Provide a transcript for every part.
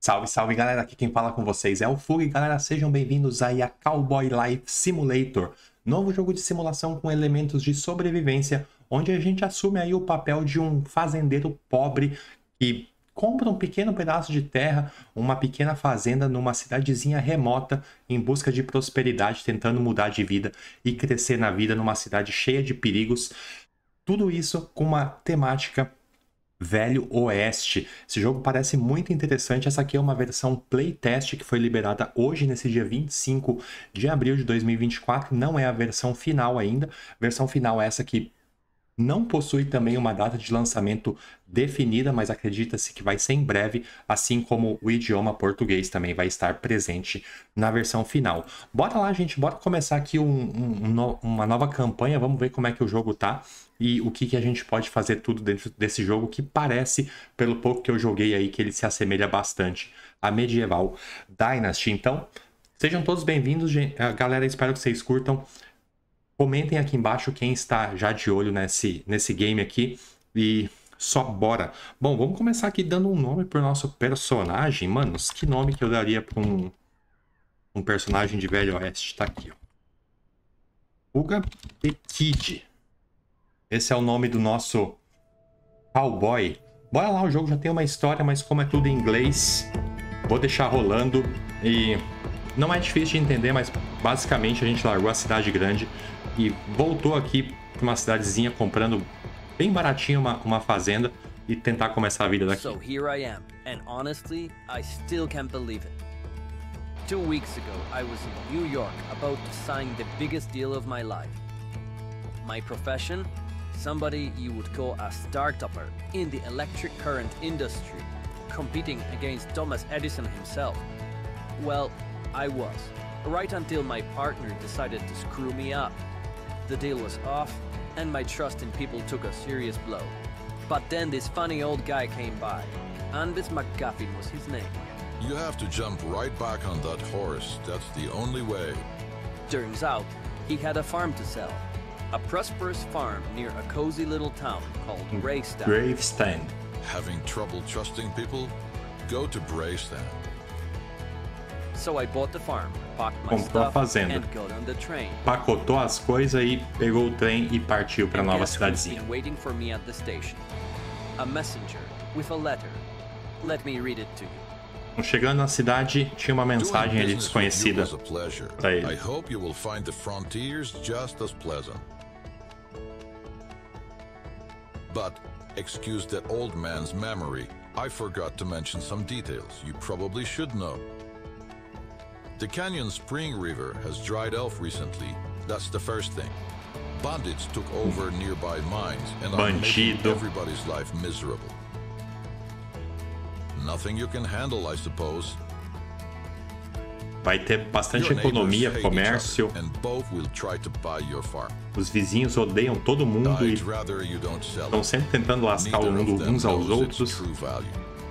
Salve, salve galera, aqui quem fala com vocês é o Fug. Galera, sejam bem-vindos aí a Cowboy Life Simulator, novo jogo de simulação com elementos de sobrevivência, onde a gente assume aí o papel de um fazendeiro pobre que compra um pequeno pedaço de terra, uma pequena fazenda numa cidadezinha remota em busca de prosperidade, tentando mudar de vida e crescer na vida numa cidade cheia de perigos. Tudo isso com uma temática Velho Oeste. Esse jogo parece muito interessante. Essa aqui é uma versão playtest que foi liberada hoje, nesse dia 25 de abril de 2024. Não é a versão final ainda. A versão final é essa que não possui também uma data de lançamento definida, mas acredita-se que vai ser em breve, assim como o idioma português também vai estar presente na versão final. Bora lá, gente, bora começar aqui uma nova campanha, vamos ver como é que o jogo tá e o que a gente pode fazer tudo dentro desse jogo, que parece, pelo pouco que eu joguei aí, que ele se assemelha bastante a Medieval Dynasty. Então, sejam todos bem-vindos, galera, espero que vocês curtam. Comentem aqui embaixo quem está já de olho nesse game aqui e só bora. Bom, vamos começar aqui dando um nome para o nosso personagem. Manos, que nome que eu daria para um personagem de Velho Oeste? Tá aqui, ó. Uga the Kid. Esse é o nome do nosso cowboy. Bora lá, o jogo já tem uma história, mas como é tudo em inglês, vou deixar rolando. E não é difícil de entender, mas basicamente a gente largou a cidade grande e voltou aqui para uma cidadezinha comprando bem baratinho uma fazenda e tentar começar a vida daqui. So here I am, and honestly, I still can't believe it. 2 weeks ago, I was in New York about to sign the biggest deal of my life. My profession? Somebody you would call a start-upper in the electric current industry, competing against Thomas Edison himself. Well, I was, right until my partner decided to screw me up. The deal was off, and my trust in people took a serious blow. But then this funny old guy came by. Anvis McGuffin was his name. You have to jump right back on that horse. That's the only way. Turns out, he had a farm to sell. A prosperous farm near a cozy little town called Gravesend. Gravesend. Having trouble trusting people? Go to Gravesend. So I bought the farm, packed my Comprou a stuff, fazenda, and got on the train. pacotou as coisas e pegou o trem e partiu para a And nova guess who's cidadezinha. been waiting for me at the station? A messenger with a letter. Let me read it to you. Chegando na cidade, tinha uma mensagem ali Doing business with you desconhecida was a pleasure. para ele. I hope you will find the frontiers just as pleasant. But excuse that old man's memory. I forgot to mention some details you probably should know. The Canyon Spring River has dried off recently. That's the first thing. Bandits took over nearby mines and are making Bandido. everybody's life miserable. Nothing you can handle, I suppose. Vai ter bastante Your neighbors economia, hate each comércio. other, and both will try to buy your farm. Os vizinhos odeiam todo mundo e I'd rather you don't sell estão it. sempre tentando lascar o Neither mundo of them uns aos knows its outros. true value.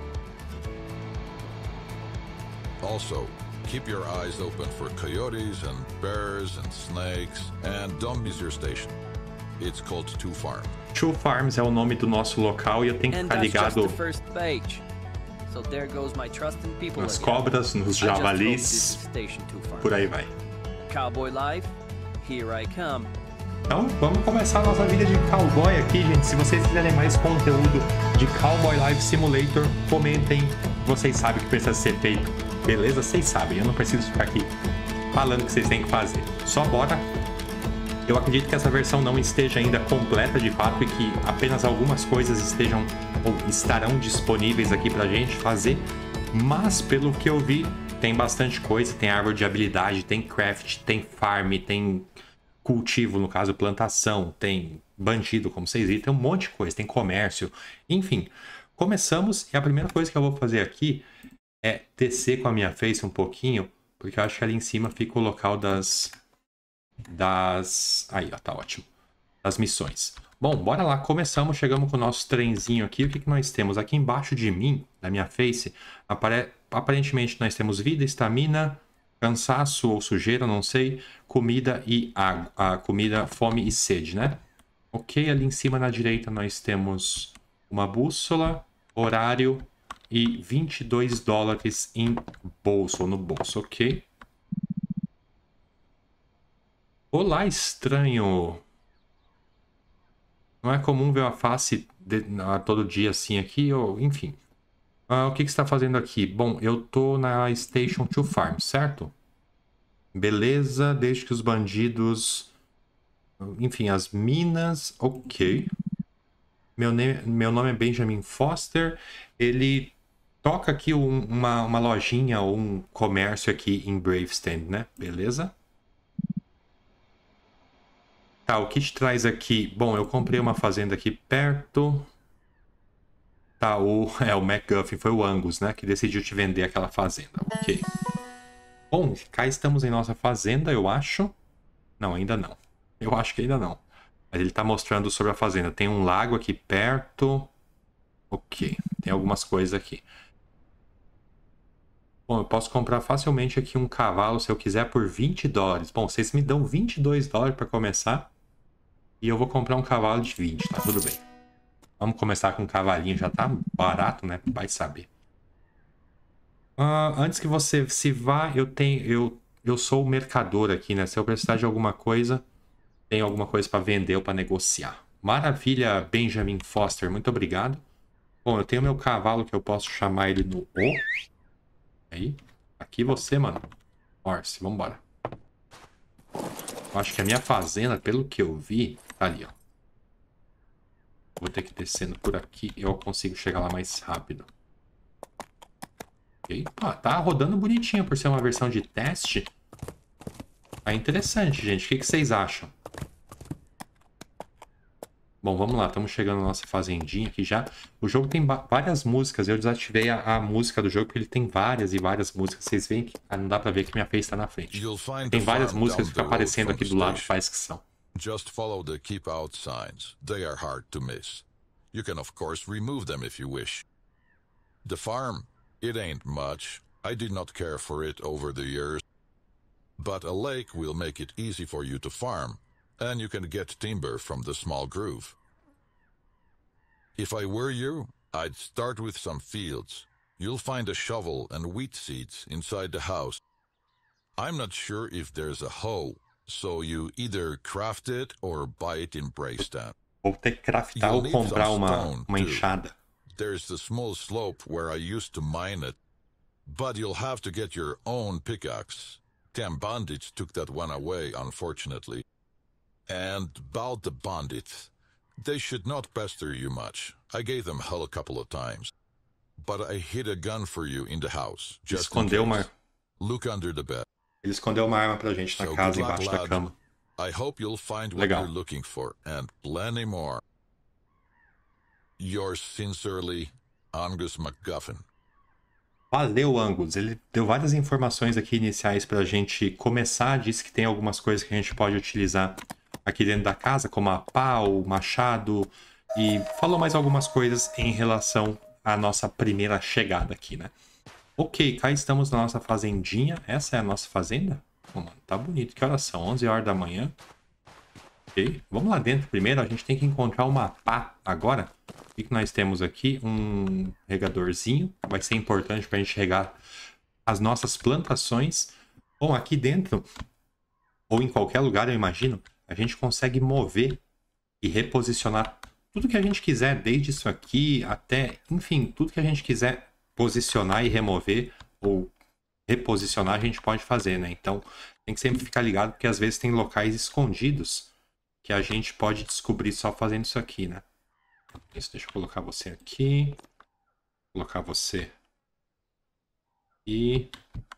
Also, keep your eyes open for coyotes and bears and snakes, and don't miss your station. It's called Two Farm. Two Farms é o nome do nosso local e eu tenho que And ficar that's just the ligado first page. So there goes my trust in people nas again. cobras, nos I just hope this javalis, is station 2 farm. por aí vai. Cowboy life, here I come. Então vamos começar a nossa vida de cowboy aqui, gente. Se vocês quiserem mais conteúdo de Cowboy Life Simulator, comentem. Vocês sabem o que precisa ser feito. Beleza? Vocês sabem, eu não preciso ficar aqui falando o que vocês têm que fazer. Só bora. Eu acredito que essa versão não esteja ainda completa de fato e que apenas algumas coisas estejam ou estarão disponíveis aqui pra gente fazer. Mas pelo que eu vi, tem bastante coisa. Tem árvore de habilidade, tem craft, tem farm, tem cultivo, no caso plantação, tem bandido, como vocês viram, tem um monte de coisa, tem comércio, enfim. Começamos e a primeira coisa que eu vou fazer aqui é descer com a minha face um pouquinho, porque eu acho que ali em cima fica o local das... Aí, ó, tá ótimo. Das missões. Bom, bora lá, começamos, chegamos com o nosso trenzinho aqui. O que nós temos? Aqui embaixo de mim, da minha face, aparentemente nós temos vida, estamina, cansaço ou sujeira, não sei, comida e água. A comida, fome e sede, né? Ok, ali em cima na direita nós temos uma bússola, horário, e 22 dólares em bolso, ou no bolso, ok? Olá, estranho! Não é comum ver uma face todo dia assim aqui, ou enfim. O que você está fazendo aqui? Bom, eu tô na Station to Farm, certo? Beleza, desde que os bandidos... Enfim, as minas... Ok. Meu nome é Benjamin Foster. Ele toca aqui uma lojinha ou um comércio aqui em Bravesend, né? Beleza? Tá, o que te traz aqui? Bom, eu comprei uma fazenda aqui perto. Tá, o MacGuffin, foi o Angus, né? Que decidiu te vender aquela fazenda. Ok. Bom, cá estamos em nossa fazenda, eu acho. Não, ainda não. Eu acho que ainda não. Mas ele tá mostrando sobre a fazenda. Tem um lago aqui perto. Ok, tem algumas coisas aqui. Bom, eu posso comprar facilmente aqui um cavalo, se eu quiser, por 20 dólares. Bom, vocês me dão 22 dólares para começar. E eu vou comprar um cavalo de 20, tá tudo bem. Vamos começar com um cavalinho, já tá barato, né? Vai saber. Antes que você se vá, eu sou o mercador aqui, né? Se eu precisar de alguma coisa, tem alguma coisa para vender ou para negociar. Maravilha, Benjamin Foster, muito obrigado. Bom, eu tenho meu cavalo que eu posso chamar ele no O. Aí, aqui você, mano. Horse, vambora. Eu acho que a minha fazenda, pelo que eu vi, tá ali, ó. Vou ter que ir descendo por aqui e eu consigo chegar lá mais rápido. Ok. Tá rodando bonitinho por ser uma versão de teste. Tá interessante, gente. O que vocês acham? Bom, vamos lá. Estamos chegando na nossa fazendinha aqui já. O jogo tem várias músicas. Eu desativei a música do jogo porque ele tem várias e várias músicas. Vocês veem que não dá pra ver que minha face tá na frente. Tem várias músicas que ficam aparecendo aqui do lado, faz que são. Just follow the keep out signs. They are hard to miss. You can of course remove them if you wish. The farm, it ain't much. I did not care for it over the years. But a lake will make it easy for you to farm, and you can get timber from the small grove. If I were you, I'd start with some fields. You'll find a shovel and wheat seeds inside the house. I'm not sure if there's a hoe, so you either craft it or buy it in Bravesend. Vou ter que craftar ou comprar uma enxada. There's the small slope where I used to mine it, but you'll have to get your own pickaxe. Damn bandits took that one away, unfortunately. And about the bandits, they should not pester you much. I gave them hell a couple of times. But I hid a gun for you in the house, just in case. Look under the bed. Ele escondeu uma arma pra gente na casa, embaixo da cama. I hope you'll find what you're looking for, and plenty more. Yours sincerely, Angus MacGuffin. Valeu, Angus. Ele deu várias informações aqui iniciais pra gente começar. Disse que tem algumas coisas que a gente pode utilizar aqui dentro da casa, como a pá, o machado. E falou mais algumas coisas em relação à nossa primeira chegada aqui, né? Ok, cá estamos na nossa fazendinha. Essa é a nossa fazenda? Oh, mano, tá bonito. Que horas são? 11 horas da manhã. Ok, vamos lá dentro primeiro. A gente tem que encontrar uma pá agora. O que nós temos aqui? Um regadorzinho. Vai ser importante para a gente regar as nossas plantações. Bom, aqui dentro, ou em qualquer lugar, eu imagino, a gente consegue mover e reposicionar tudo que a gente quiser, desde isso aqui até, enfim, tudo que a gente quiser posicionar e remover ou reposicionar, a gente pode fazer, né? Então, tem que sempre ficar ligado, porque às vezes tem locais escondidos que a gente pode descobrir só fazendo isso aqui, né? Isso, deixa eu colocar você aqui. Colocar você. E...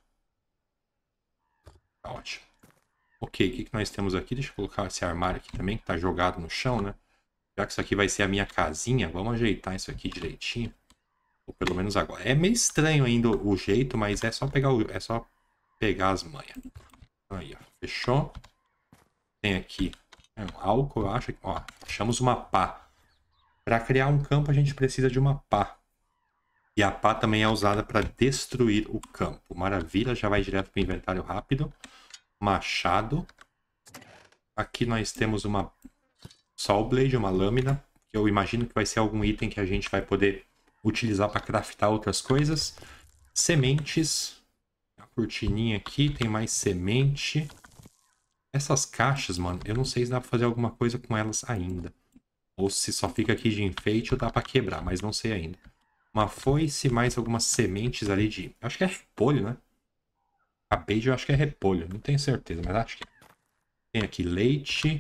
tá ótimo. Ok, o que nós temos aqui? Deixa eu colocar esse armário aqui também, que tá jogado no chão, né? Já que isso aqui vai ser a minha casinha, vamos ajeitar isso aqui direitinho. Ou pelo menos agora. É meio estranho ainda o jeito, mas é só pegar as manhas. Aí, ó. Fechou? Tem aqui um álcool, eu acho. Ó, achamos uma pá. Para criar um campo, a gente precisa de uma pá. E a pá também é usada para destruir o campo. Maravilha, já vai direto para o inventário rápido. Machado. Aqui nós temos uma Saw Blade, uma lâmina. Que eu imagino que vai ser algum item que a gente vai poder utilizar para craftar outras coisas. Sementes. A cortininha aqui, tem mais semente. Essas caixas, mano, eu não sei se dá pra fazer alguma coisa com elas ainda. Ou se só fica aqui de enfeite ou dá pra quebrar, mas não sei ainda. Uma foice, mais algumas sementes ali de... Acho que é repolho, né? Cabbage eu acho que é repolho, não tenho certeza, mas acho que é. Tem aqui leite.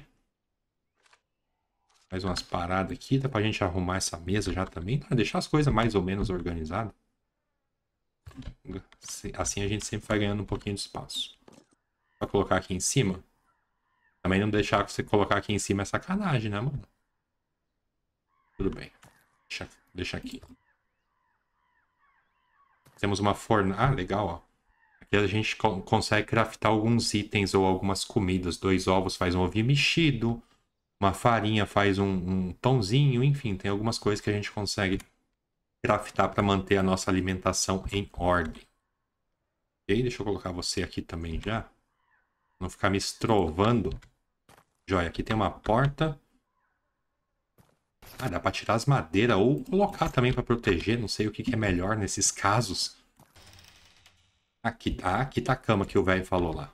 Mais umas paradas aqui, dá pra gente arrumar essa mesa já também, pra deixar as coisas mais ou menos organizadas. Assim a gente sempre vai ganhando um pouquinho de espaço. Pra colocar aqui em cima. Também não deixar você colocar aqui em cima é sacanagem, né, mano? Tudo bem. Deixa aqui. Temos uma fornalha. Ah, legal, ó. Aqui a gente consegue craftar alguns itens ou algumas comidas. 2 ovos faz um ovinho mexido. Uma farinha faz um pãozinho. Enfim, tem algumas coisas que a gente consegue craftar para manter a nossa alimentação em ordem. E aí, deixa eu colocar você aqui também já. Não ficar me estrovando. Joia, aqui tem uma porta. Ah, dá pra tirar as madeiras ou colocar também pra proteger. Não sei o que é melhor nesses casos. Aqui tá a cama que o velho falou lá.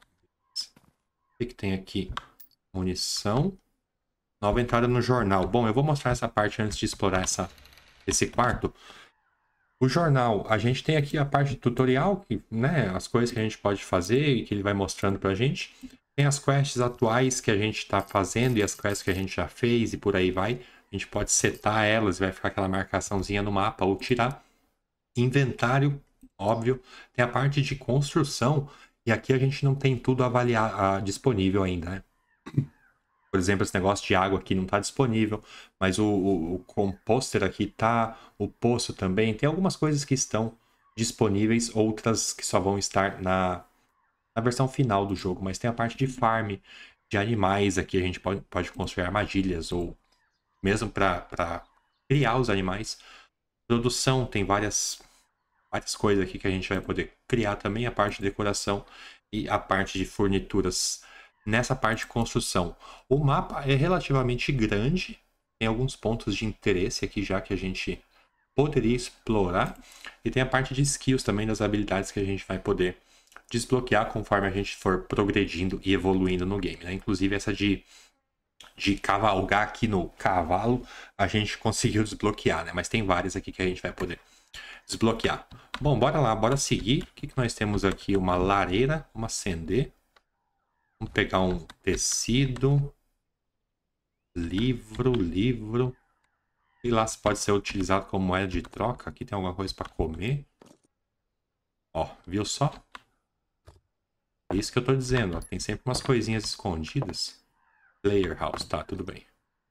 O que tem aqui? Munição. Nova entrada no jornal. Bom, eu vou mostrar essa parte antes de explorar esse quarto. O jornal, a gente tem aqui a parte de tutorial, que, né, as coisas que a gente pode fazer e que ele vai mostrando pra gente. Tem as quests atuais que a gente está fazendo e as quests que a gente já fez e por aí vai. A gente pode setar elas e vai ficar aquela marcaçãozinha no mapa ou tirar. Inventário, óbvio. Tem a parte de construção e aqui a gente não tem tudo disponível ainda, né? Por exemplo, esse negócio de água aqui não está disponível, mas o composter aqui tá, o poço também. Tem algumas coisas que estão disponíveis, outras que só vão estar na versão final do jogo, mas tem a parte de farm, de animais aqui, a gente pode construir armadilhas, ou mesmo para criar os animais. Produção, tem várias coisas aqui que a gente vai poder criar também, a parte de decoração e a parte de fornituras nessa parte de construção. O mapa é relativamente grande, tem alguns pontos de interesse aqui já que a gente poderia explorar, e tem a parte de skills também, das habilidades que a gente vai poder desbloquear conforme a gente for progredindo e evoluindo no game, né? Inclusive essa de cavalgar aqui no cavalo, a gente conseguiu desbloquear, né? Mas tem várias aqui que a gente vai poder desbloquear. Bom, bora lá, bora seguir. O que nós temos aqui? Uma lareira, uma acender. Vamos pegar um tecido. Livro. E lá se pode ser utilizado como moeda de troca. Aqui tem alguma coisa para comer. Ó, viu só? É isso que eu tô dizendo, ó. Tem sempre umas coisinhas escondidas. Player House, tá, tudo bem.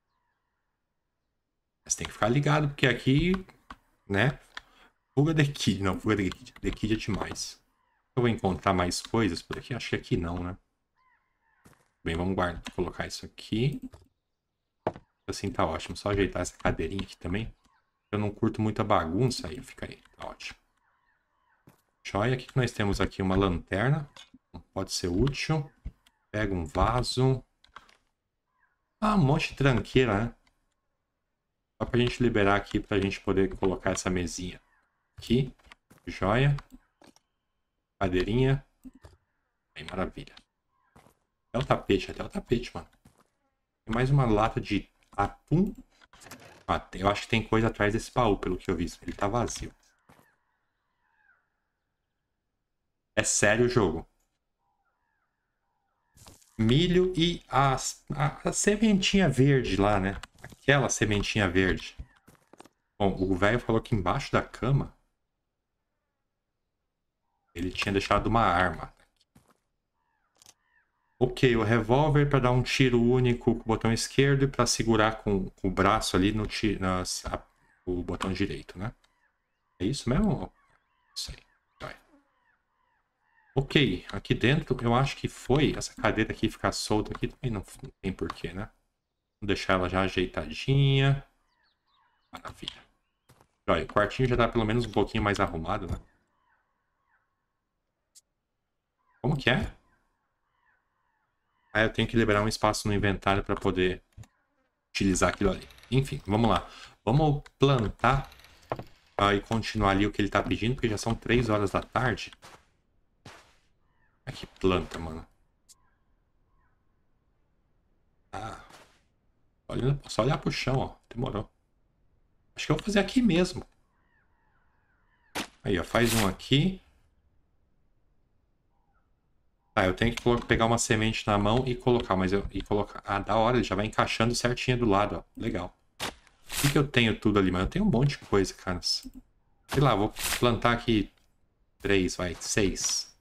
Mas tem que ficar ligado, porque aqui, né? Fuga de Kid. Não, fuga de Kid. The Kid é demais. Eu vou encontrar mais coisas por aqui? Acho que aqui não, né? Bem, vamos colocar isso aqui. Assim tá ótimo. Só ajeitar essa cadeirinha aqui também. Eu não curto muita bagunça aí. Fica aí, tá ótimo. Joia, o que nós temos aqui? Uma lanterna. Pode ser útil. Pega um vaso. Ah, um monte de tranqueira, né? Só pra gente liberar aqui pra gente poder colocar essa mesinha. Aqui. Joia. Cadeirinha. Aí, maravilha. Até o tapete, mano. Tem mais uma lata de atum. Ah, eu acho que tem coisa atrás desse baú, pelo que eu vi. Ele tá vazio. É sério o jogo. Milho e a sementinha verde lá, né? Aquela sementinha verde. Bom, o velho falou que embaixo da cama ele tinha deixado uma arma. Ok, o revólver para dar um tiro único com o botão esquerdo e para segurar com o braço ali no o botão direito, né? É isso mesmo? Isso aí. Vai. Ok, aqui dentro eu acho que foi essa cadeira aqui ficar solta aqui também não tem porquê, né? Vou deixar ela já ajeitadinha. Maravilha. Olha, o quartinho já tá pelo menos um pouquinho mais arrumado, né? Como que é? Ah, eu tenho que liberar um espaço no inventário para poder utilizar aquilo ali. Enfim, vamos lá. Vamos plantar e continuar ali o que ele tá pedindo, porque já são 3 horas da tarde. Olha que planta, mano. Ah. Só olhar pro chão, ó. Demorou. Acho que eu vou fazer aqui mesmo. Aí, ó. Faz um aqui. Tá, eu tenho que pegar uma semente na mão e colocar, Ah, da hora, ele já vai encaixando certinho do lado, ó. Legal. Por que eu tenho tudo ali? Mas eu tenho um monte de coisa, cara. Sei lá, vou plantar aqui 3, vai, 6.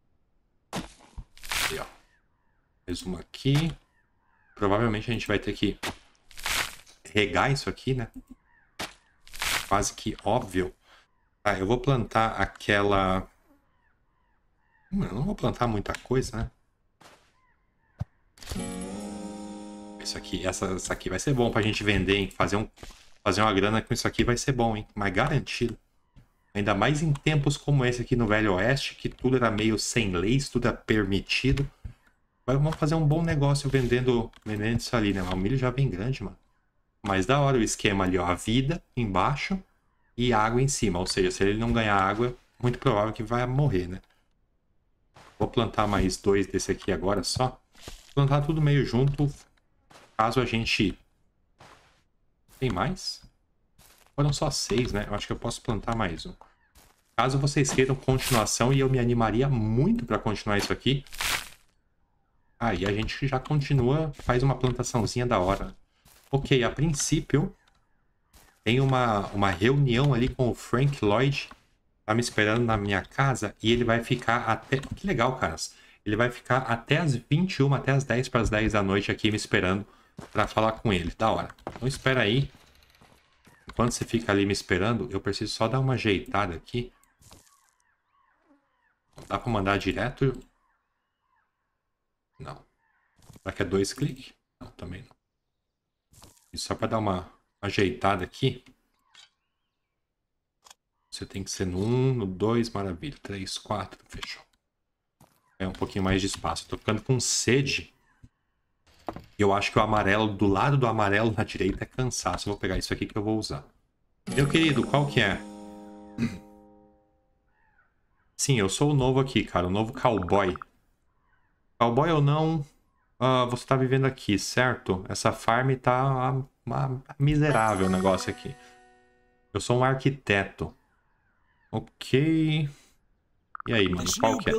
Aí, ó. Mais uma aqui. Provavelmente a gente vai ter que regar isso aqui, né? Quase que óbvio. Tá, eu vou plantar aquela... Eu não vou plantar muita coisa, né? Isso aqui, essa aqui vai ser bom pra gente vender, hein? Fazer uma grana com isso aqui vai ser bom, hein? Mas garantido. Ainda mais em tempos como esse aqui no Velho Oeste, que tudo era meio sem leis, tudo era permitido. Vamos fazer um bom negócio vendendo isso ali, né? O milho já vem grande, mano. Mas da hora o esquema ali, ó. A vida embaixo e água em cima. Ou seja, se ele não ganhar água, muito provável que vai morrer, né? Vou plantar mais 2 desse aqui agora só. Plantar tudo meio junto. Caso a gente... Tem mais? Foram só 6, né? Eu acho que eu posso plantar mais um. Caso vocês queiram continuação, e eu me animaria muito para continuar isso aqui. Aí a gente já continua, faz uma plantaçãozinha da hora. Ok, a princípio, tem uma reunião ali com o Frank Lloyd. Tá me esperando na minha casa e ele vai ficar até... Que legal, caras. Ele vai ficar até as 21, até as 10 para as 10 da noite aqui me esperando para falar com ele. Da hora. Então espera aí. Enquanto você fica ali me esperando, eu preciso só dar uma ajeitada aqui. Dá para mandar direto? Não. Será que é 2 cliques? Não, também não. E só para dar uma ajeitada aqui. Você tem que ser no 1, no 2, maravilha. 3, 4, fechou. É um pouquinho mais de espaço. Tô ficando com sede. Eu acho que o amarelo, do lado do amarelo na direita é cansaço. Eu vou pegar isso aqui que eu vou usar. Meu querido, qual que é? Sim, eu sou o novo aqui, cara. O novo cowboy. Cowboy ou não, você tá vivendo aqui, certo? Essa farm tá miserável o negócio aqui. Eu sou um arquiteto. Ok. E aí, mano, qual que é?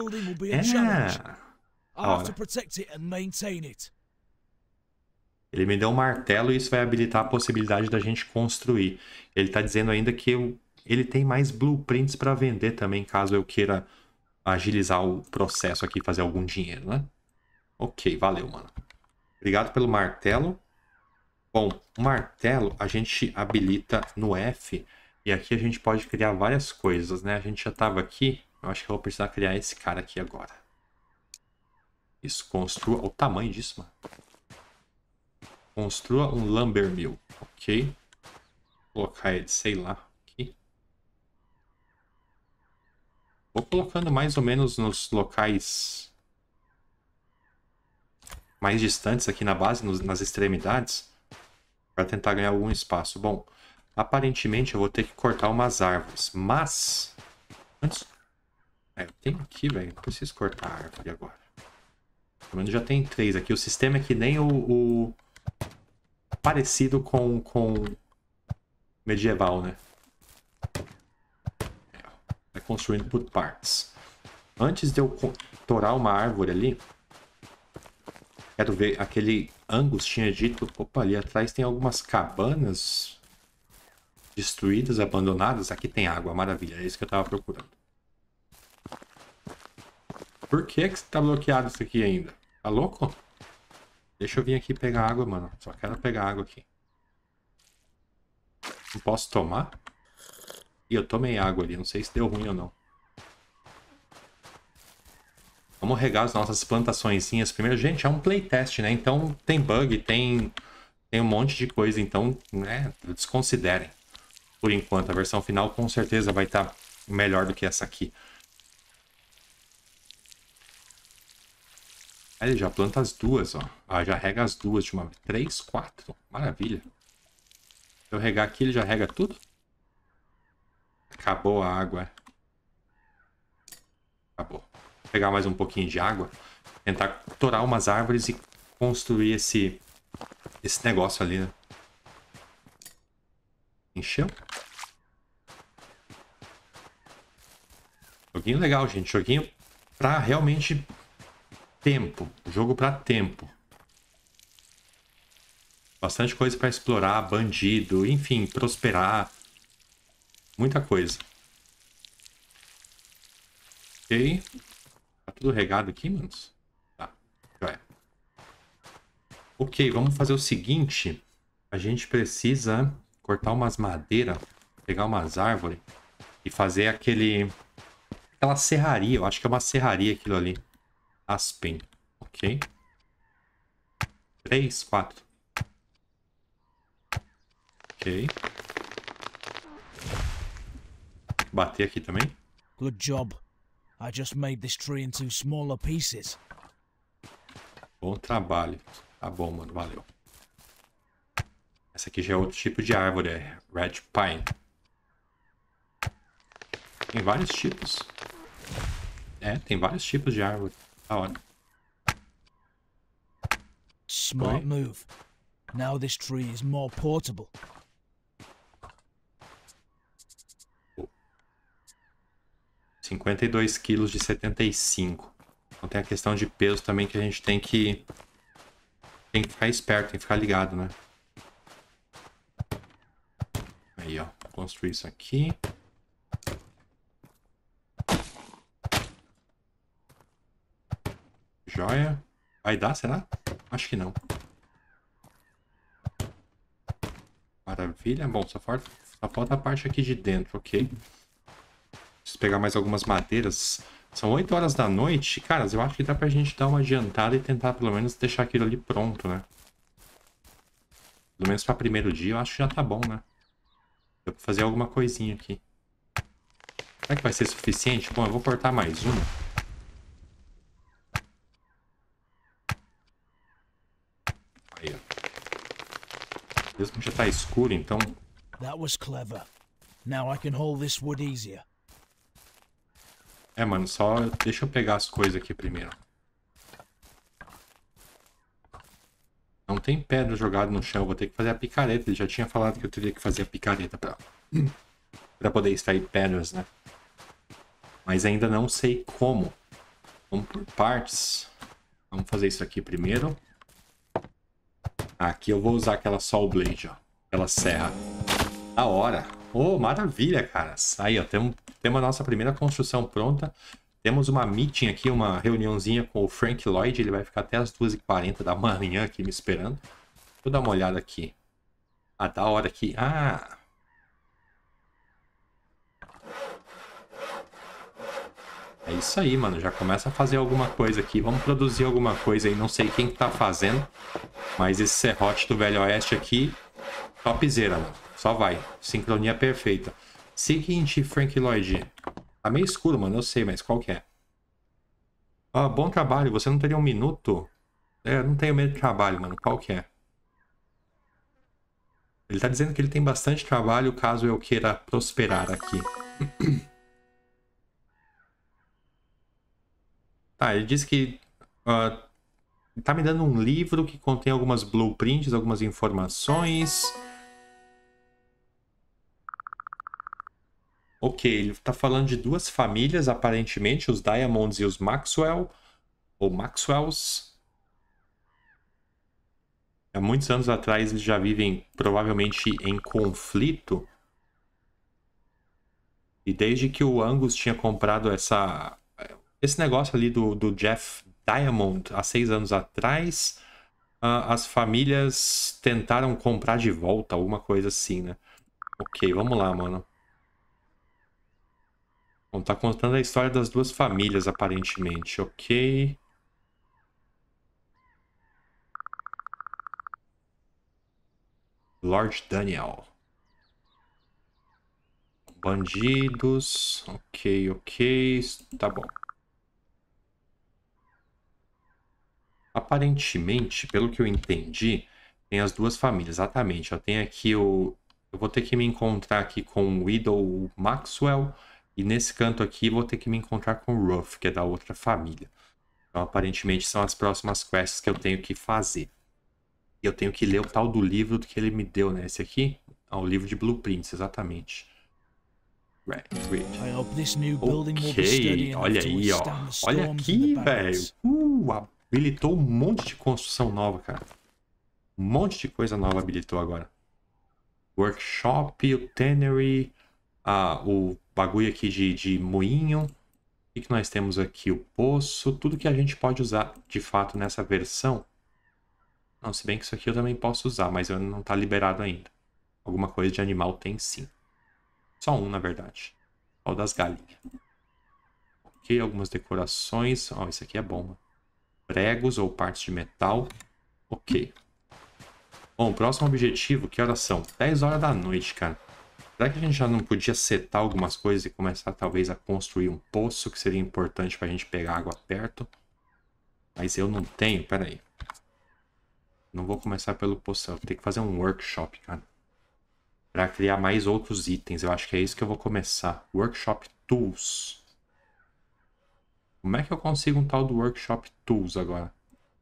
Ele me deu um martelo e isso vai habilitar a possibilidade da gente construir. Ele tá dizendo ainda que ele tem mais blueprints para vender também, caso eu queira agilizar o processo aqui e fazer algum dinheiro, né? Ok, valeu, mano. Obrigado pelo martelo. Bom, o martelo a gente habilita no F. E aqui a gente pode criar várias coisas, né? A gente já estava aqui. Eu acho que eu vou precisar criar esse cara aqui agora. Isso, construa... Olha o tamanho disso, mano. Construa um lumber mill. Ok. Vou colocar ele, sei lá, aqui. Vou colocando mais ou menos nos locais mais distantes aqui na base, nas extremidades. Para tentar ganhar algum espaço. Bom... Aparentemente eu vou ter que cortar umas árvores, mas... Antes... eu tenho aqui, velho. Não preciso cortar a árvore agora. Pelo menos já tem 3 aqui. O sistema é que nem o... Parecido com medieval, né? Vai construindo por partes. Antes de eu torar uma árvore ali... Quero ver, aquele Angus tinha dito... Opa, ali atrás tem algumas cabanas... destruídas, abandonadas. Aqui tem água, maravilha. É isso que eu tava procurando. Por que você tá bloqueado isso aqui ainda? Tá louco? Deixa eu vir aqui pegar água, mano. Só quero pegar água aqui. Não posso tomar? Ih, eu tomei água ali. Não sei se deu ruim ou não. Vamos regar as nossas plantaçõezinhas primeiro. Gente, é um playtest, né? Então tem bug, tem um monte de coisa. Então, né? Desconsiderem. Por enquanto, a versão final com certeza vai estar melhor do que essa aqui. Aí ele já planta as duas, ó. Ah, já rega as duas de uma vez. 3, 4. Maravilha. Se eu regar aqui, ele já rega tudo? Acabou a água. Acabou. Vou pegar mais um pouquinho de água. Tentar torar umas árvores e construir esse negócio ali, né? Encheu? Joguinho legal, gente. Joguinho pra realmente tempo. Jogo pra tempo. Bastante coisa pra explorar, bandido, enfim, prosperar. Muita coisa. Ok. Tá tudo regado aqui, manos? Tá. Já é. Ok, vamos fazer o seguinte. A gente precisa cortar umas madeiras, pegar umas árvores e fazer aquela serraria. Eu acho que é uma serraria aquilo ali. Aspen. Ok. 3, 4. Ok. Bater aqui também. Good job. I just made this tree into smaller pieces. Bom trabalho. Tá bom, mano. Valeu. Essa aqui já é outro tipo de árvore. É Red Pine. Tem vários tipos. É, tem vários tipos de árvore. Da hora. Smart Oi? move. Now this tree is more portable. 52 quilos de 75. Então tem a questão de peso também que a gente tem que ficar esperto, tem que ficar ligado, né? Aí, ó. Vou construir isso aqui. Joia. Vai dar, será? Acho que não. Maravilha. Bom, só falta a parte aqui de dentro, ok? Preciso pegar mais algumas madeiras. São 8 horas da noite. Caras, eu acho que dá pra gente dar uma adiantada e tentar pelo menos deixar aquilo ali pronto, né? Pelo menos pra primeiro dia eu acho que já tá bom, né? Deu pra fazer alguma coisinha aqui. Será que vai ser suficiente? Bom, eu vou cortar mais uma. Aí, ó. Mesmo que já tá escuro, então... That was clever. Now I can hold this wood easier. É, mano, só deixa eu pegar as coisas aqui primeiro. Não tem pedra jogada no chão, eu vou ter que fazer a picareta. Ele já tinha falado que eu teria que fazer a picareta pra poder extrair pedras, né? Mas ainda não sei como. Vamos por partes. Vamos fazer isso aqui primeiro. Aqui eu vou usar aquela Saw Blade, ó. Aquela serra. Da hora. Oh, maravilha, caras. Aí, ó, temos a nossa primeira construção pronta. Temos uma meeting aqui, uma reuniãozinha com o Frank Lloyd. Ele vai ficar até as 2h40 da manhã aqui me esperando. Vou dar uma olhada aqui. Ah, da hora aqui. Ah! É isso aí, mano. Já começa a fazer alguma coisa aqui. Vamos produzir alguma coisa aí. Não sei quem tá fazendo. Mas esse serrote do Velho Oeste aqui, topzera, mano. Só vai. Sincronia perfeita. Seguinte, Frank Lloyd. Tá meio escuro, mano. Eu sei, mas qual que é? Ah, bom trabalho. Você não teria um minuto? É, eu não tenho medo de trabalho, mano. Qual que é? Ele tá dizendo que ele tem bastante trabalho caso eu queira prosperar aqui. Tá, ele disse que tá me dando um livro que contém algumas blueprints, algumas informações. Ok, ele tá falando de duas famílias, aparentemente, os Diamonds e os Maxwell, ou Maxwells. Há muitos anos atrás eles já vivem, provavelmente, em conflito. E desde que o Angus tinha comprado esse negócio ali do Jeff Diamond há 6 anos atrás, as famílias tentaram comprar de volta, alguma coisa assim, né? Ok, vamos lá, mano. Bom, tá contando a história das duas famílias, aparentemente. Ok. Lord Daniel. Bandidos. Ok, ok. Tá bom. Aparentemente, pelo que eu entendi, tem as duas famílias. Exatamente. Ó, tem aqui o Eu vou ter que me encontrar aqui com o Widow Maxwell. E nesse canto aqui vou ter que me encontrar com o Ruff, que é da outra família. Então aparentemente são as próximas quests que eu tenho que fazer. E eu tenho que ler o tal do livro que ele me deu, né? Esse aqui? Ah, o livro de blueprints, exatamente. Ok, olha aí, ó. Olha aqui, velho. Habilitou um monte de construção nova, cara. Um monte de coisa nova habilitou agora. Workshop, o tannery, o bagulho aqui de moinho. O que nós temos aqui? O poço. Tudo que a gente pode usar, de fato, nessa versão. Não, se bem que isso aqui eu também posso usar, mas não tá liberado ainda. Alguma coisa de animal tem sim. Só um, na verdade. Ó, o das galinhas. Ok, algumas decorações. Ó, isso aqui é bom. Pregos ou partes de metal. Ok. Bom, o próximo objetivo, que horas são? 10 horas da noite, cara. Será que a gente já não podia setar algumas coisas e começar talvez a construir um poço, que seria importante pra gente pegar água perto? Mas eu não tenho, pera aí. Não vou começar pelo poço, eu tenho que fazer um workshop, cara. Pra criar mais outros itens, eu acho que é isso que eu vou começar. Workshop Tools. Como é que eu consigo um tal do Workshop Tools agora?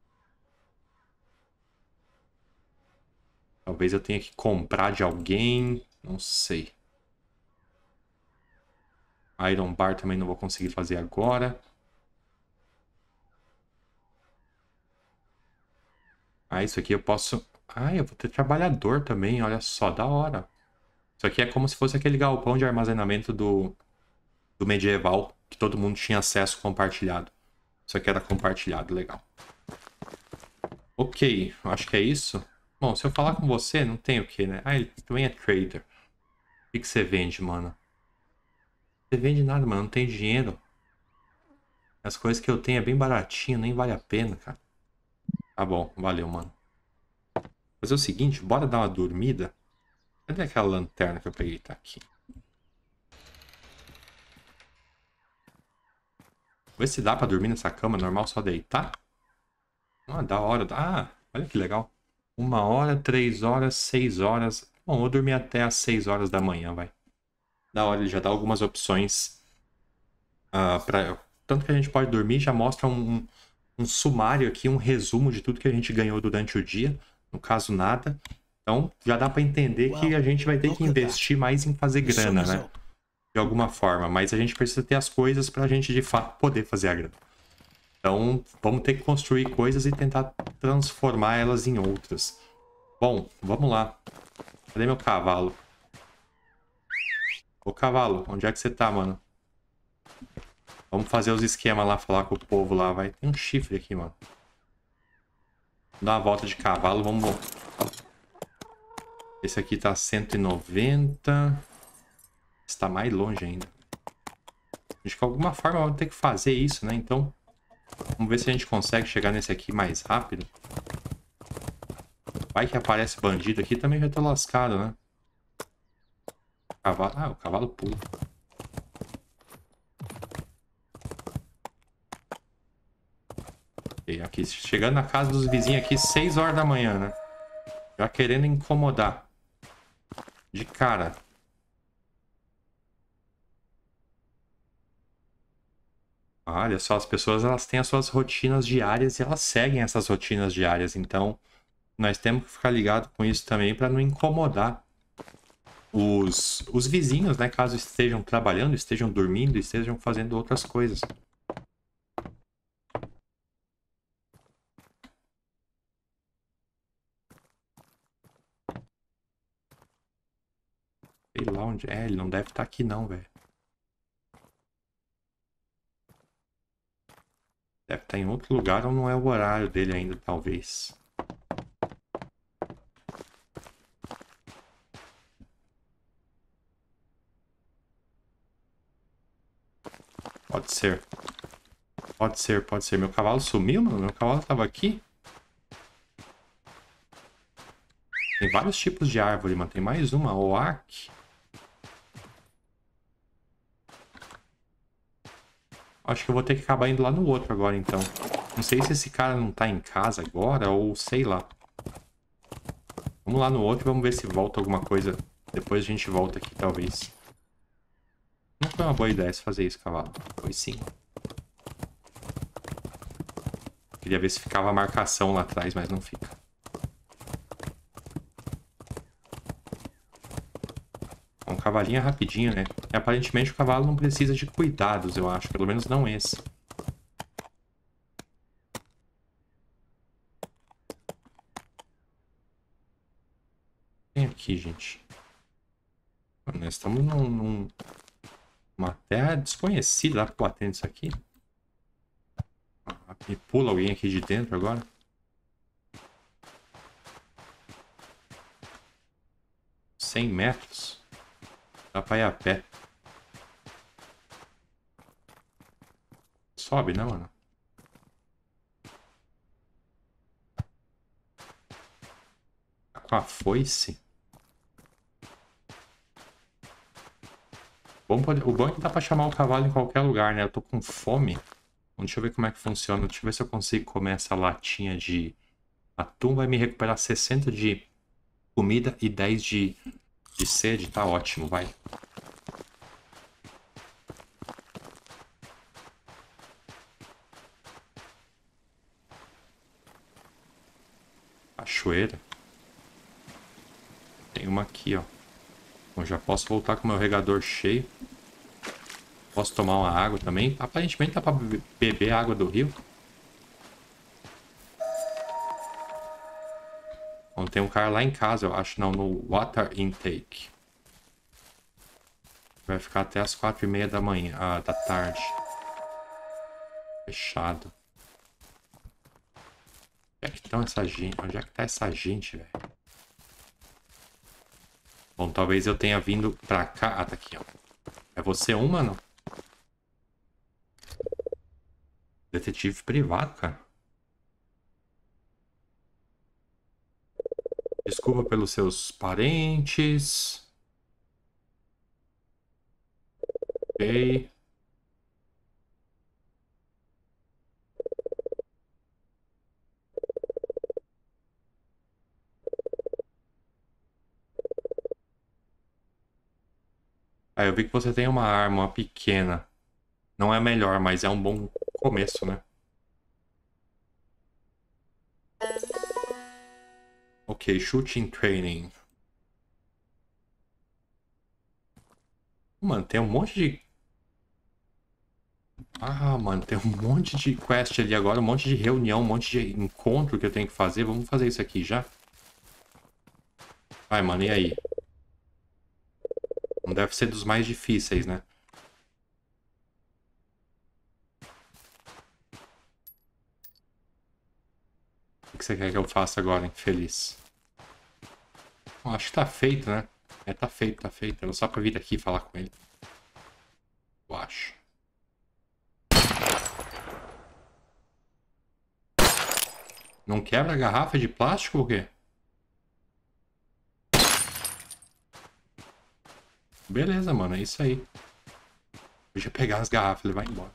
Talvez eu tenha que comprar de alguém. Não sei. Iron Bar também não vou conseguir fazer agora. Ah, isso aqui eu posso... Ah, eu vou ter trabalhador também. Olha só, da hora. Isso aqui é como se fosse aquele galpão de armazenamento do medieval. Que todo mundo tinha acesso compartilhado. Isso aqui era compartilhado, legal. Ok, acho que é isso. Bom, se eu falar com você, não tem o que, né? Ah, ele também é trader. O que você vende, mano? Você vende nada, mano. Não tem dinheiro. As coisas que eu tenho é bem baratinho, nem vale a pena, cara. Tá bom, valeu, mano. Fazer o seguinte, bora dar uma dormida. Cadê aquela lanterna que eu peguei? Tá aqui. Vê se dá pra dormir nessa cama normal, só deitar. Ah, da hora. Ah, olha que legal. 1 hora, 3 horas, 6 horas. Bom, eu vou dormir até às 6 horas da manhã, vai. Da hora, ele já dá algumas opções. Tanto que a gente pode dormir, já mostra um sumário aqui, um resumo de tudo que a gente ganhou durante o dia. No caso, nada. Então, já dá pra entender que a gente vai ter que investir mais em fazer grana, né? De alguma forma. Mas a gente precisa ter as coisas pra gente, de fato, poder fazer a grana. Então, vamos ter que construir coisas e tentar transformar elas em outras. Bom, vamos lá. Cadê meu cavalo? Ô, cavalo, onde é que você tá, mano? Vamos fazer os esquemas lá, falar com o povo lá, vai. Tem um chifre aqui, mano. Vamos dar uma volta de cavalo, vamos... Esse aqui tá 190. Esse tá mais longe ainda. Acho que de alguma forma vamos ter que fazer isso, né? Então... Vamos ver se a gente consegue chegar nesse aqui mais rápido. Vai que aparece bandido aqui, também já tá lascado, né? Cavalo... Ah, o cavalo pula. Ok, aqui, chegando na casa dos vizinhos aqui, 6 horas da manhã, né? Já querendo incomodar. De cara. Olha só, as pessoas elas têm as suas rotinas diárias e elas seguem essas rotinas diárias. Então, nós temos que ficar ligado com isso também para não incomodar os vizinhos, né? Caso estejam trabalhando, estejam dormindo, estejam fazendo outras coisas. Sei lá onde é, ele não deve estar aqui não, velho. Deve estar em outro lugar ou não é o horário dele ainda, talvez. Pode ser. Pode ser, pode ser. Meu cavalo sumiu, mano? Meu cavalo estava aqui? Tem vários tipos de árvore, mano. Tem mais uma, oak. Acho que eu vou ter que acabar indo lá no outro agora, então. Não sei se esse cara não tá em casa agora, ou sei lá. Vamos lá no outro e vamos ver se volta alguma coisa Depois a gente volta aqui, talvez. Não foi uma boa ideia fazer isso, cavalo. Foi sim. Queria ver se ficava a marcação lá atrás, mas não fica. Um cavalinho é rapidinho, né? E aparentemente o cavalo não precisa de cuidados, eu acho. Pelo menos não esse. Tem aqui, gente. Nós estamos numa terra desconhecida. Dá pra bater nisso aqui? Me pula alguém aqui de dentro agora. $100. Dá pra ir a pé. Sobe, né, mano? Tá com a foice. O bom é que dá pra chamar o cavalo em qualquer lugar, né? Eu tô com fome. Deixa eu ver como é que funciona. Deixa eu ver se eu consigo comer essa latinha de atum. Vai me recuperar 60 de comida e 10 de sede. Tá ótimo, vai. Cachoeira. Tem uma aqui, ó. Bom, já posso voltar com o meu regador cheio. Posso tomar uma água também. Aparentemente dá pra beber a água do rio. Bom, tem um cara lá em casa, eu acho. Não, no water intake. Vai ficar até as 4:30 da manhã. Da tarde. Fechado. Onde é que estão essa gente? Onde é que tá essa gente, velho? Bom, talvez eu tenha vindo pra cá. Ah, tá aqui, ó. É você um, mano? Detetive privado, cara. Desculpa pelos seus parentes. Ok. Ah, eu vi que você tem uma arma, uma pequena. Não é a melhor, mas é um bom começo, né? Ok, shooting training. Mano, tem um monte de... Ah, mano, tem um monte de quest ali agora, um monte de reunião, um monte de encontro que eu tenho que fazer. Vamos fazer isso aqui já? Vai, mano, e aí? Não deve ser dos mais difíceis, né? O que você quer que eu faça agora, infeliz? Bom, acho que tá feito, né? É, tá feito, tá feito. Era só pra vir aqui falar com ele. Eu acho. Não quebra a garrafa de plástico ou quê? Beleza, mano, é isso aí. Deixa eu pegar as garrafas, ele vai embora.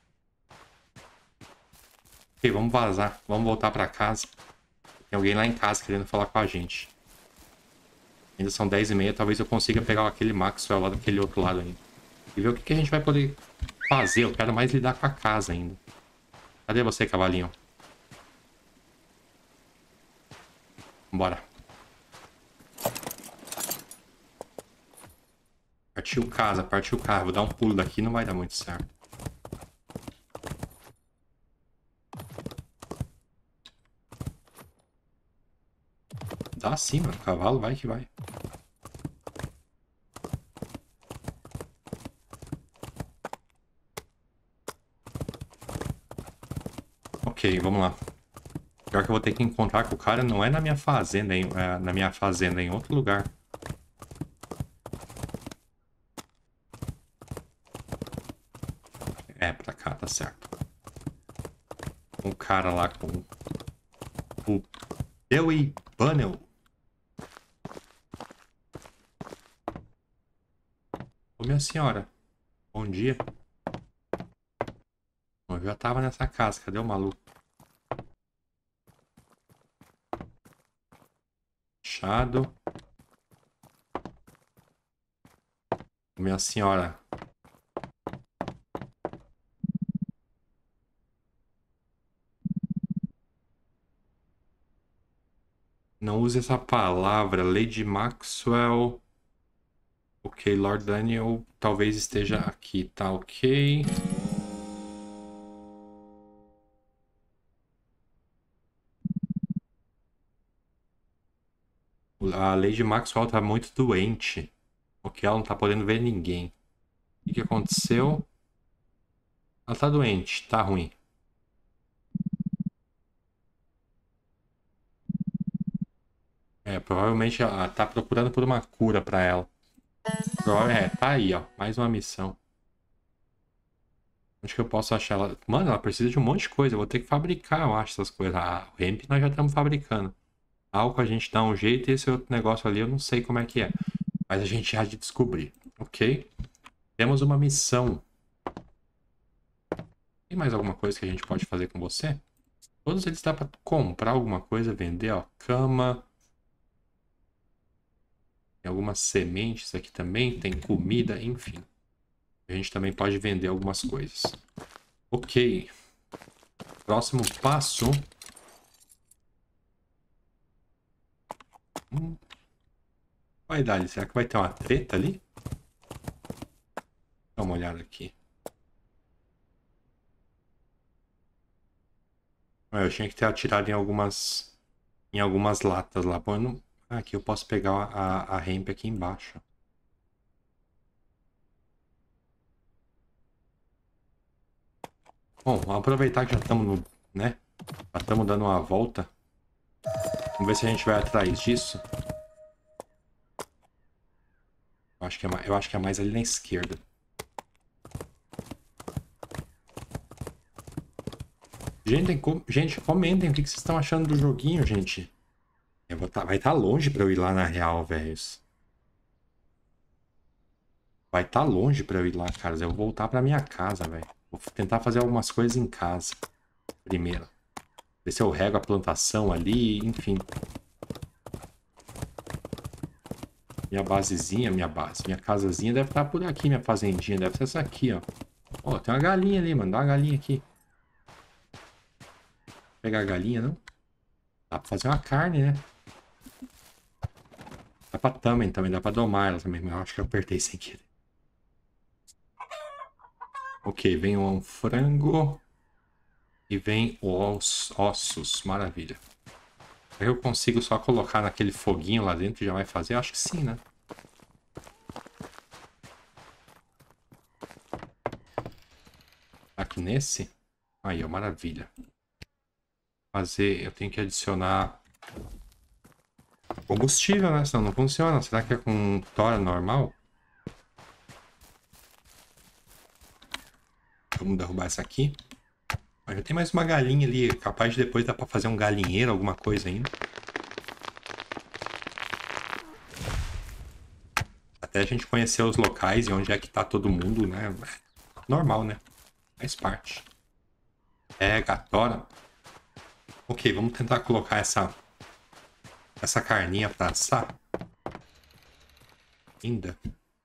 Ok, vamos vazar. Vamos voltar pra casa. Tem alguém lá em casa querendo falar com a gente. Ainda são 10:30, talvez eu consiga pegar aquele Maxwell lá daquele outro lado ainda. E ver o que a gente vai poder fazer. Eu quero mais lidar com a casa ainda. Cadê você, cavalinho? Bora. Partiu casa, partiu carro. Vou dar um pulo daqui, não vai dar muito certo. Dá sim, mano. Cavalo vai que vai. Ok, vamos lá. Pior que eu vou ter que encontrar com o cara não é na minha fazenda, é em outro lugar. É, pra cá, tá certo. Um cara lá com o Dewey Bunnell. Ô, minha senhora. Bom dia. Eu já tava nessa casa, cadê o maluco? Fechado. Minha senhora. Não use essa palavra. Lady Maxwell. Ok, Lord Daniel talvez esteja aqui. Tá ok. A Lady Maxwell tá muito doente. Ok, ela não tá podendo ver ninguém. O que aconteceu? Ela tá doente, tá ruim. É, provavelmente ela tá procurando por uma cura pra ela. É, tá aí, ó. Mais uma missão. Onde que eu posso achar ela? Mano, ela precisa de um monte de coisa. Eu vou ter que fabricar, eu acho, essas coisas. Ah, o hemp nós já estamos fabricando. Álcool a gente dá um jeito e esse outro negócio ali eu não sei como é que é. Mas a gente há de descobrir, ok? Temos uma missão. Tem mais alguma coisa que a gente pode fazer com você? Todos eles dá pra comprar alguma coisa, vender, ó. Cama. Tem algumas sementes aqui também. Tem comida, enfim. A gente também pode vender algumas coisas. Ok. Próximo passo. Vai dar ali. Será que vai ter uma treta ali? Dá uma olhada aqui. Ah, eu tinha que ter atirado em algumas latas lá. Bom, não... ah, aqui eu posso pegar a ramp aqui embaixo. Bom, vamos aproveitar que já estamos, né? Já estamos dando uma volta. Vamos ver se a gente vai atrás disso. Eu acho que é mais ali na esquerda. Gente, comentem o que vocês estão achando do joguinho, gente. Vai estar longe pra eu ir lá na real, velhos. Vai estar longe pra eu ir lá, caras. Eu vou voltar pra minha casa, velho. Vou tentar fazer algumas coisas em casa. Primeiro. Ver se eu rego a plantação ali, enfim. Minha basezinha, minha casazinha deve estar por aqui, minha fazendinha. Deve ser essa aqui, ó. Ó, tem uma galinha ali, mano. Dá uma galinha aqui. Vou pegar a galinha, não? Dá pra fazer uma carne, né? Dá pra também, dá pra domar ela também. Mas eu acho que eu apertei sem querer. Ok, vem um frango. E vem os ossos. Maravilha. Eu consigo só colocar naquele foguinho lá dentro e já vai fazer? Acho que sim, né? Aqui nesse? Aí, ó, maravilha. Eu tenho que adicionar combustível, né? Senão não funciona. Será que é com tora normal? Vamos derrubar essa aqui. Mas já tem mais uma galinha ali. Capaz de depois dar pra fazer um galinheiro, alguma coisa ainda. Até a gente conhecer os locais e onde é que tá todo mundo, né? Normal, né? Faz parte. Tora. Ok, vamos tentar colocar essa carninha pra assar. Ainda.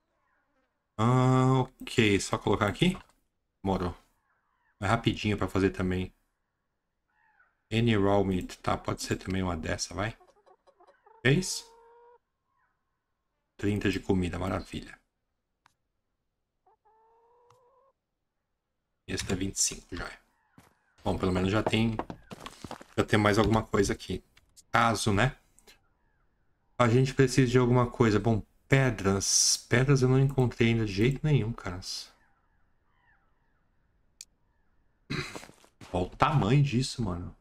Ok, só colocar aqui. Demorou. É rapidinho pra fazer também. Any raw meat. Tá, pode ser também uma dessa, vai. Fez? 30 de comida, maravilha. Esse tá 25 já. Bom, pelo menos já tem mais alguma coisa aqui. Caso, né? A gente precisa de alguma coisa. Bom, pedras. Pedras eu não encontrei ainda de jeito nenhum, caras. Olha o tamanho disso, mano.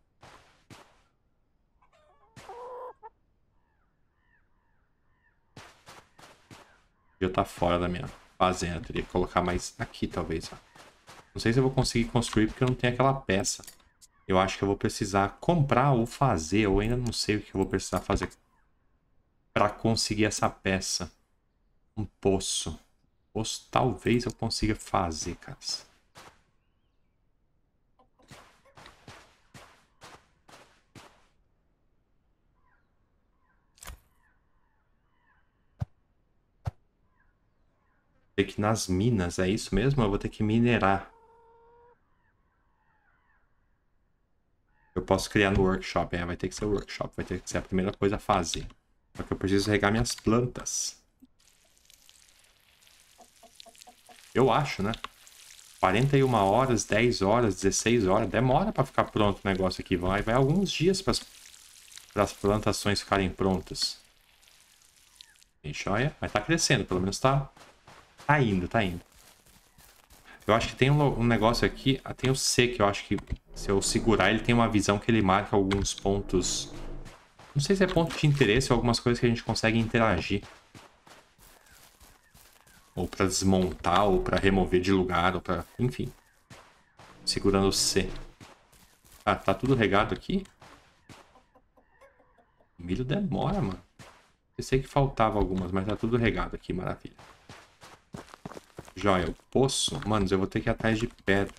Já tá fora da minha fazenda. Teria que colocar mais aqui, talvez. Ó. Não sei se eu vou conseguir construir porque eu não tenho aquela peça. Eu acho que eu vou precisar comprar ou fazer. Eu ainda não sei o que eu vou precisar fazer para conseguir essa peça. Um poço. Poço talvez eu consiga fazer, caras. Tem que ir nas minas, é isso mesmo? Eu vou ter que minerar. Eu posso criar no workshop, vai ter que ser o workshop, vai ter que ser a primeira coisa a fazer. Só que eu preciso regar minhas plantas. Eu acho, né? 41 horas, 10 horas, 16 horas. Demora pra ficar pronto o negócio aqui. Vai alguns dias para as plantações ficarem prontas. E joia. Mas tá crescendo, pelo menos tá indo, tá indo. Eu acho que tem um negócio aqui. Tem o C, que eu acho que se eu segurar, ele tem uma visão que ele marca alguns pontos. Não sei se é ponto de interesse ou algumas coisas que a gente consegue interagir. Ou pra desmontar, ou pra remover de lugar, ou pra... Enfim. Segurando o C. Ah, tá tudo regado aqui? O milho demora, mano. Pensei que faltava algumas, mas tá tudo regado aqui, maravilha. Joia, o poço. Mano, eu vou ter que ir atrás de pedra.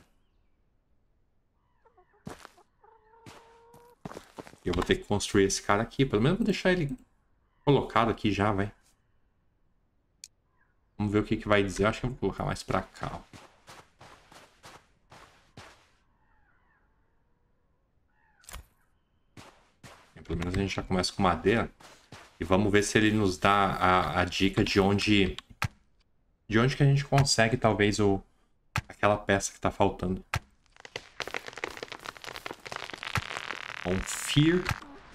Eu vou ter que construir esse cara aqui. Pelo menos vou deixar ele colocado aqui já, vai. Vamos ver o que vai dizer. Eu acho que eu vou colocar mais pra cá, ó. Pelo menos a gente já começa com madeira. E vamos ver se ele nos dá a dica de onde... De onde que a gente consegue, talvez, aquela peça que tá faltando. Confir.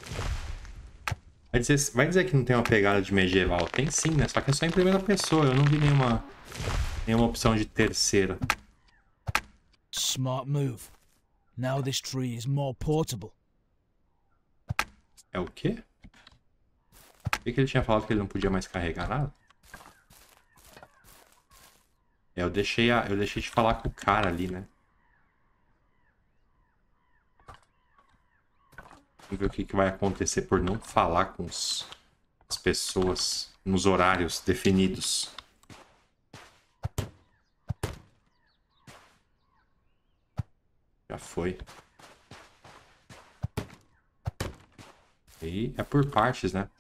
Vai dizer que não tem uma pegada de medieval. Tem sim, né? Só que é só em primeira pessoa. Eu não vi nenhuma opção de terceira. Smart move. Now this tree is more portable. É o quê? Por que ele tinha falado que ele não podia mais carregar nada? Eu deixei de falar com o cara ali, né? Vamos ver o que vai acontecer por não falar com as pessoas nos horários definidos. Já foi. E é por partes, né?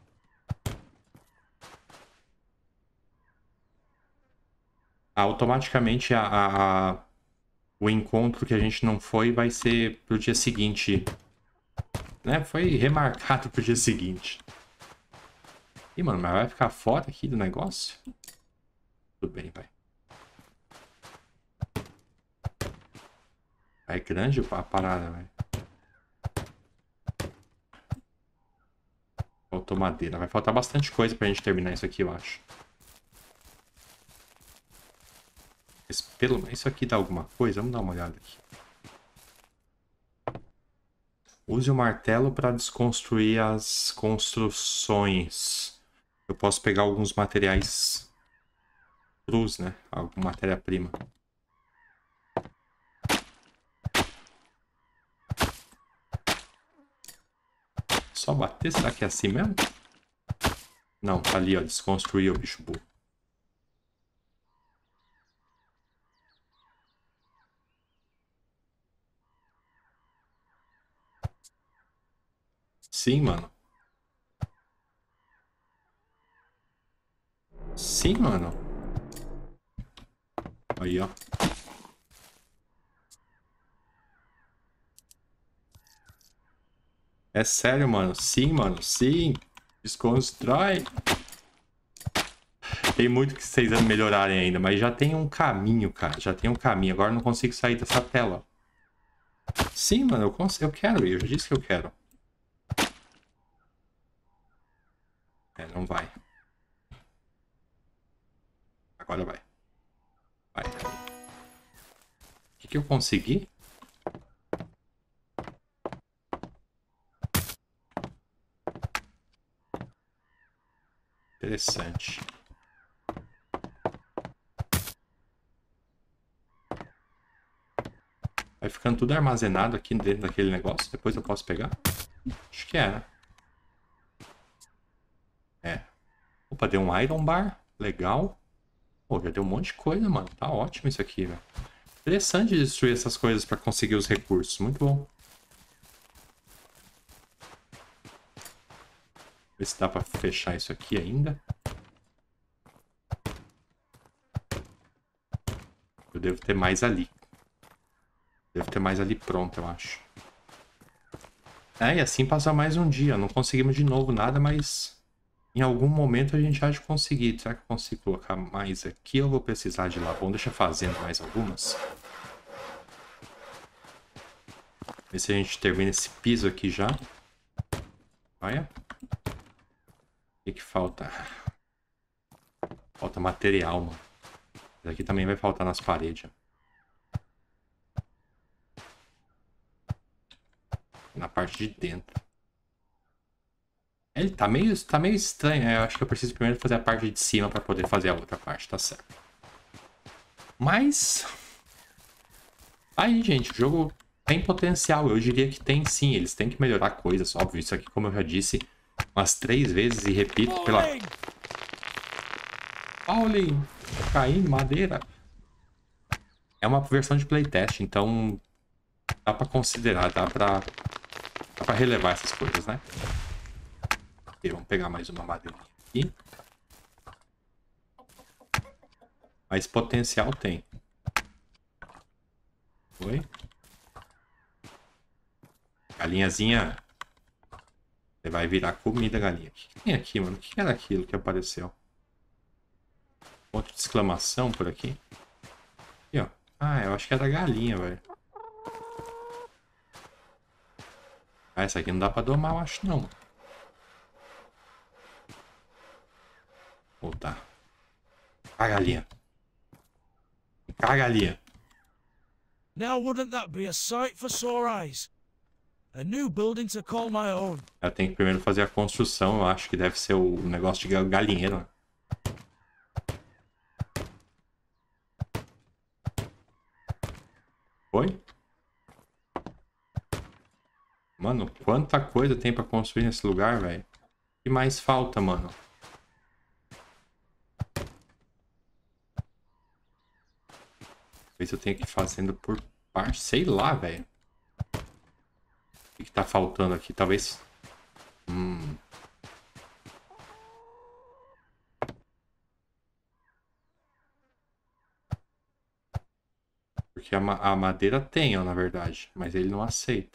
Automaticamente o encontro que a gente não foi vai ser pro dia seguinte. Né? Foi remarcado pro dia seguinte. Ih, mano, mas vai ficar fora aqui do negócio? Tudo bem, vai. É grande a parada, velho. Faltou madeira. Vai faltar bastante coisa pra gente terminar isso aqui, eu acho. Isso aqui dá alguma coisa? Vamos dar uma olhada aqui. Use o martelo para desconstruir as construções. Eu posso pegar alguns materiais crus, né? Alguma matéria-prima. Só bater? Será que é assim mesmo? Não, tá ali, ó. Desconstruir o bicho burro. Sim, mano. Sim, mano. Aí, ó. É sério, mano. Sim, mano. Sim. Desconstrói. Tem muito que vocês melhorarem ainda, mas já tem um caminho, cara. Já tem um caminho. Agora eu não consigo sair dessa tela. Sim, mano. Eu quero ir. Eu já disse que eu quero. Não vai. Agora vai. Vai. O que eu consegui? Interessante. Vai ficando tudo armazenado aqui dentro daquele negócio. Depois eu posso pegar? Acho que é, né? É. Opa, deu um Iron Bar. Legal. Pô, já deu um monte de coisa, mano. Tá ótimo isso aqui, velho. Interessante destruir essas coisas pra conseguir os recursos. Muito bom. Ver se dá pra fechar isso aqui ainda. Eu devo ter mais ali. Devo ter mais ali pronto, eu acho. É, e assim passa mais um dia. Não conseguimos de novo nada, mas em algum momento a gente há de conseguir. Será que eu consigo colocar mais aqui? Eu vou precisar de lá. Bom, deixa eu fazendo mais algumas. Ver se a gente termina esse piso aqui já. Olha. O que falta? Falta material, mano. Isso aqui também vai faltar nas paredes. Na parte de dentro. Ele tá meio estranho. Eu acho que eu preciso primeiro fazer a parte de cima para poder fazer a outra parte, tá certo. Mas... aí, gente, o jogo tem potencial. Eu diria que tem sim. Eles têm que melhorar coisas, óbvio. Isso aqui, como eu já disse umas 3 vezes e repito pela... Paulinho! Caí em madeira. É uma versão de playtest, então dá pra considerar, dá pra relevar essas coisas, né? Ok, vamos pegar mais uma madeira aqui. Mas potencial tem. Oi? Galinhazinha. Você vai virar comida, galinha. O que tem aqui, mano? O que era aquilo que apareceu? Ponto de exclamação por aqui. Aqui, ó. Ah, eu acho que era galinha, velho. Ah, essa aqui não dá pra domar, eu acho, não. Voltar. A galinha. A galinha. Now wouldn't that be a sight for sore eyes? A new building to call my own. Eu tenho que primeiro fazer a construção, eu acho que deve ser o negócio de galinheiro. Foi? Mano, quanta coisa tem pra construir nesse lugar, velho. O que mais falta, mano? Talvez eu tenha que ir fazendo por parte. Sei lá, velho. O que tá faltando aqui? Talvez... Porque a madeira tem, ó, na verdade. Mas ele não aceita.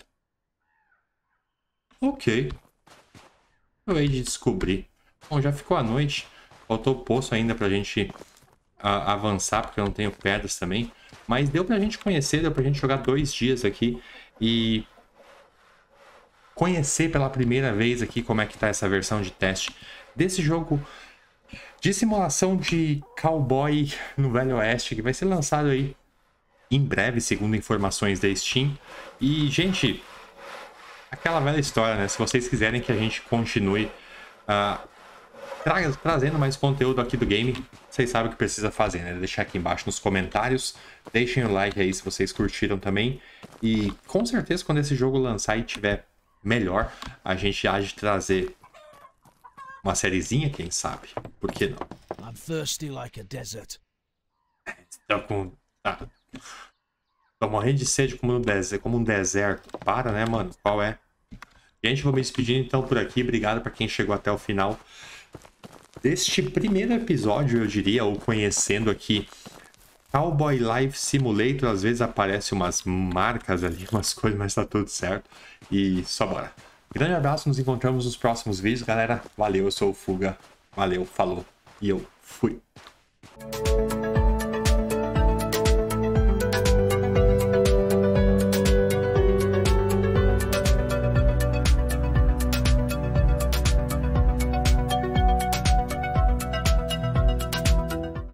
Ok. Eu hei de descobrir. Bom, já ficou a noite. Faltou o poço ainda pra gente avançar, porque eu não tenho pedras também. Mas deu pra gente conhecer, deu pra gente jogar 2 dias aqui. E conhecer pela primeira vez aqui como é que tá essa versão de teste desse jogo de simulação de cowboy no Velho Oeste, que vai ser lançado aí em breve, segundo informações da Steam. E, gente, aquela velha história, né? Se vocês quiserem que a gente continue trazendo mais conteúdo aqui do game, vocês sabem o que precisa fazer, né? Deixar aqui embaixo nos comentários. Deixem o like aí se vocês curtiram também. E com certeza quando esse jogo lançar e tiver melhor, a gente há de trazer uma sériezinha, quem sabe? Por que não? I'm thirsty like a desert. Tô morrendo de sede como um deserto. Para, né, mano? Qual é? Gente, vou me despedindo então por aqui. Obrigado para quem chegou até o final deste primeiro episódio, eu diria, ou conhecendo aqui Cowboy Life Simulator. Às vezes aparecem umas marcas ali, umas coisas, mas tá tudo certo. E só bora. Grande abraço, nos encontramos nos próximos vídeos, galera. Valeu, eu sou o Fuga. Valeu, falou e eu fui.